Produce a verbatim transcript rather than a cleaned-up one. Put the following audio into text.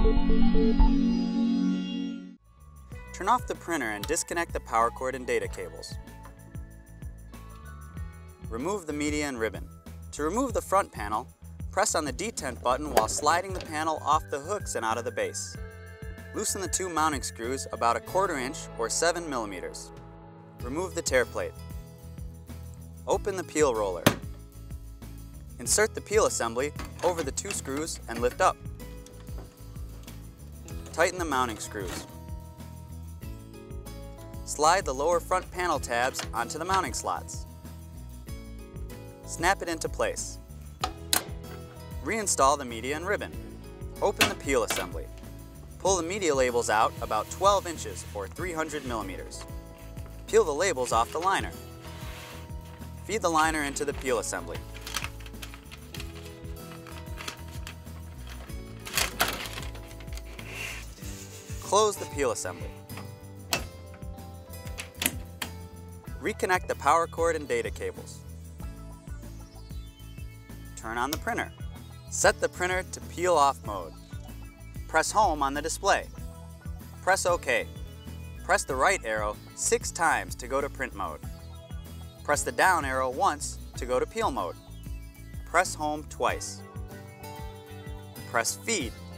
Turn off the printer and disconnect the power cord and data cables. Remove the media and ribbon. To remove the front panel, press on the detent button while sliding the panel off the hooks and out of the base. Loosen the two mounting screws about a quarter inch or seven millimeters. Remove the tear plate. Open the peel roller. Insert the peel assembly over the two screws and lift up. Tighten the mounting screws. Slide the lower front panel tabs onto the mounting slots. Snap it into place. Reinstall the media and ribbon. Open the peel assembly. Pull the media labels out about twelve inches or three hundred millimeters. Peel the labels off the liner. Feed the liner into the peel assembly. Close the peel assembly. Reconnect the power cord and data cables. Turn on the printer. Set the printer to peel off mode. Press home on the display. Press OK. Press the right arrow six times to go to print mode. Press the down arrow once to go to peel mode. Press home twice. Press feed